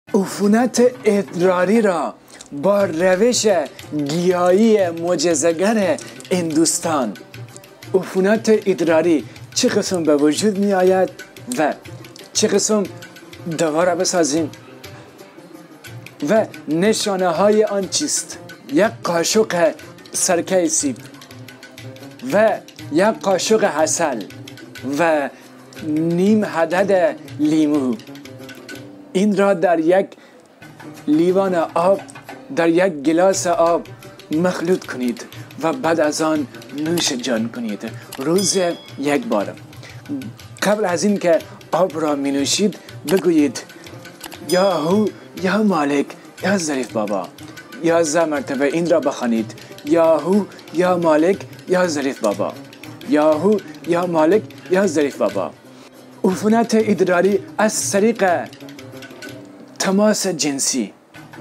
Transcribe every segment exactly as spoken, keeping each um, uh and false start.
عفونت ادراری را با روش گیاهی معجزه‌گر هندوستان، عفونت ادراری چه قسم به وجود می آید و چه قسم دوا را بسازیم و نشانه های آن چیست؟ یک قاشق سرکه سیب و یک قاشق عسل و نیم عدد لیمو، این را در یک لیوان آب، در یک گلاس آب مخلوط کنید و بعد از آن نوش جان کنید روز یک بار. قبل از این که آب را می نوشید بگویید یا هو یا مالک یا ظریف بابا، یازده مرتبه این را بخوانید، یا هو یا مالک یا ظریف بابا، یا هو یا مالک یا ظریف بابا. عفونت ادراری از طریق تماس جنسی،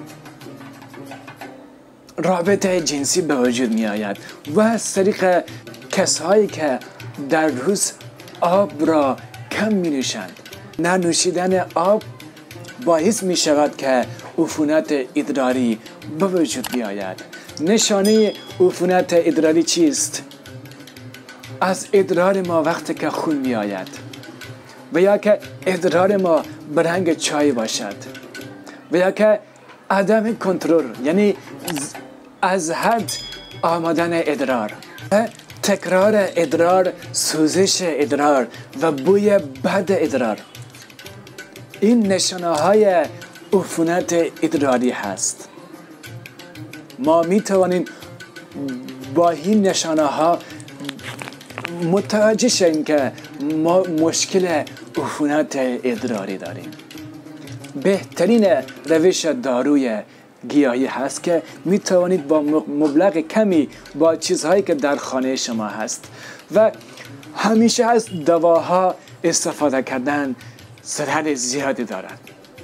رابطه جنسی به وجود می آید و از طریق کسایی که در روز آب را کم می نوشند. ننوشیدن آب باعث می شود که عفونت ادراری به وجود بیاید. نشانه عفونت ادراری چیست؟ از ادرار ما وقتی که خون می آید و یا که ادرار ما به رنگ چای باشد و یا که عدم کنترل، یعنی از حد آمدن ادرار، تکرار ادرار، سوزش ادرار و بوی بد ادرار، این نشانه های عفونت ادراری هست. ما می توانیم با این نشانه ها متوجه شویم که ما مشکل عفونت ادراری داریم. بهترین روش داروی گیاهی هست که می توانید با مبلغ کمی با چیزهایی که در خانه شما هست و همیشه از دواها استفاده کردن ضرر زیادی دارد.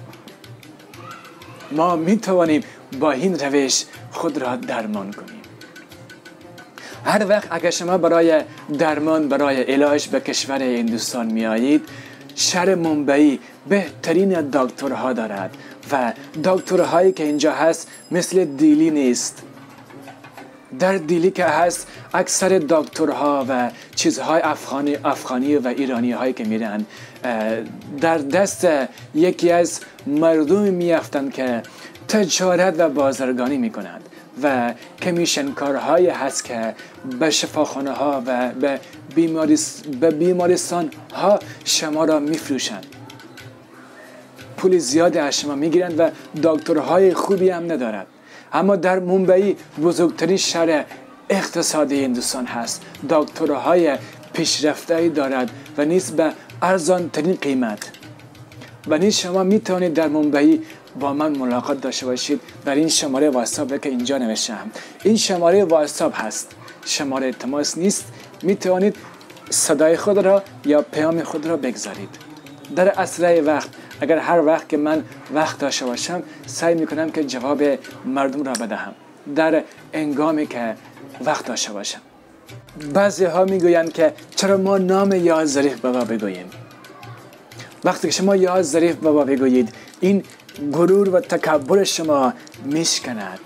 ما می توانیم با این روش خود را درمان کنیم. هر وقت اگر شما برای درمان، برای علاج به کشور هندوستان می آیید، شهر ممبئی بهترین دکترها دارد و دکترهایی که اینجا هست مثل دیلی نیست. در دیلی که هست اکثر دکترها و چیزهای افغانی, افغانی و ایرانی هایی که میرن در دست یکی از مردمی میافتند که تجارت و بازرگانی میکنند و کمیشن کارهایی هست که به شفاخانه ها و به, به بیمارستان ها شما را میفروشند، پول زیادی از شما میگیرند و دکترهای خوبی هم ندارد. اما در ممبئی بزرگترین شهر اقتصادی هندوستان هست، دکترهای پیشرفته‌ای دارد و نیز به ارزان ترین قیمت. و نیز شما میتوانید در ممبئی با من ملاقات داشته باشید در این شماره واتساپ که اینجا نوشتم. این شماره واتساپ هست، شماره تماس نیست. میتوانید صدای خود را یا پیام خود را بگذارید. در اسرع وقت، اگر هر وقت که من وقت داشته باشم سعی میکنم که جواب مردم را بدهم در انگامی که وقت داشته باشم. بعضی ها میگویند که چرا ما نام یا ظریف بابا بگوییم؟ وقتی که شما یا ظریف بابا بگویید این غرور و تکبر شما میشکند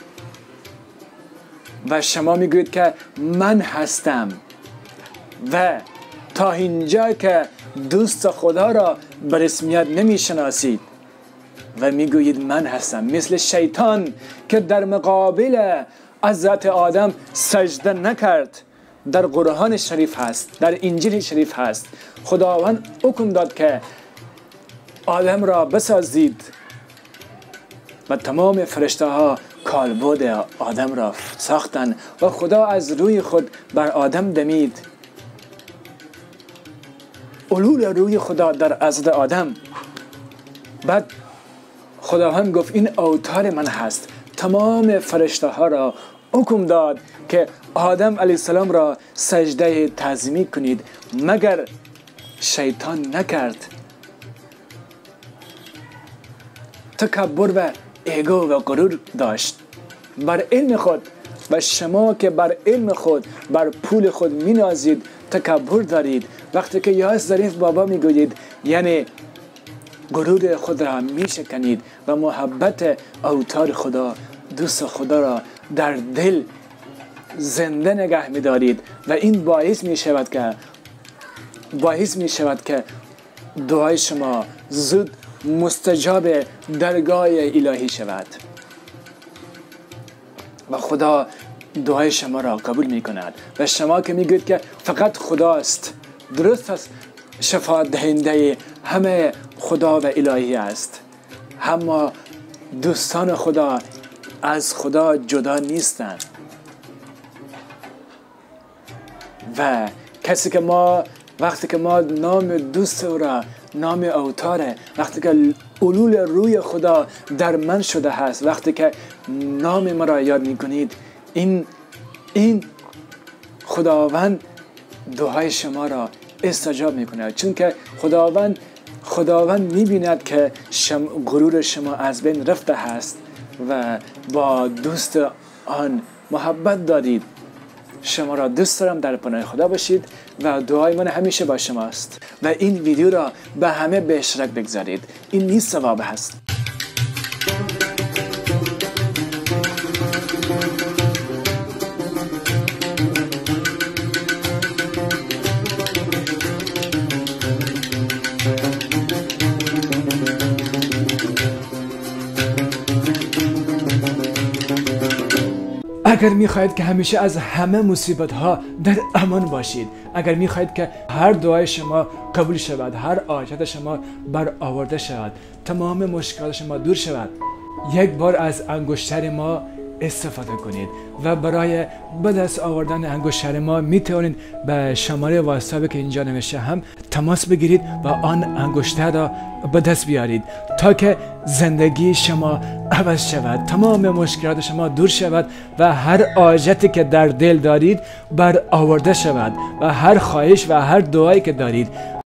و شما میگویید که من هستم و تا اینجا که دوست خدا را به رسمیت نمیشناسید و میگویید من هستم، مثل شیطان که در مقابل حضرت آدم سجده نکرد. در قرآن شریف هست، در انجیل شریف هست، خداوند حکم داد که آدم را بسازید و تمام فرشته ها کالبد آدم را ساختند و خدا از روی خود بر آدم دمید. علول روی خدا در عضد آدم. بعد خداوند گفت این اوتار من هست. تمام فرشته ها را حکم داد که آدم علیه السلام را سجده تعظیمی کنید، مگر شیطان نکرد. تکبر و ایگو و غرور داشت بر علم خود و شما که بر علم خود، بر پول خود می نازید، تکبر دارید. وقتی که یا ظریف بابا می گویید یعنی غرور خود را می شکنید و محبت اوتار خدا، دوست خدا را در دل زنده نگه می دارید و این باعث می شود که باعث می شود که دعای شما زود مستجاب درگاه الهی شود و خدا دعای شما را قبول می کند. و شما که می گویید که فقط خداست، درست است، شفاعت دهنده همه خدا و الهی است، اما دوستان خدا از خدا جدا نیستند و کسی که ما وقتی که ما نام دوست او را، نام اوتاره، وقتی که علول روی خدا در من شده هست، وقتی که نام ما را یاد می کنید، این این خداوند دعای شما را استجاب می کند، چون که خداوند خداوند می بیند که شم غرور شما از بین رفته هست و با دوست آن محبت دارید. شما را دوست دارم، در پناه خدا باشید و دعای من همیشه با شماست و این ویدیو را به همه به اشتراک بگذارید. این نیست ثواب هست. اگر می‌خواهید که همیشه از همه مصیبت ها در امان باشید، اگر می‌خواهید که هر دعای شما قبول شود، هر حاجت شما برآورده شود، تمام مشکلات شما دور شود، یک بار از انگشتر ما استفاده کنید و برای به دست آوردن انگشتر ما میتونید به شماره واتساپی که اینجا نوشته هم تماس بگیرید و آن انگشتر را به دست بیارید تا که زندگی شما عوض شود، تمام مشکلات شما دور شود و هر حاجتی که در دل دارید برآورده شود و هر خواهش و هر دعایی که دارید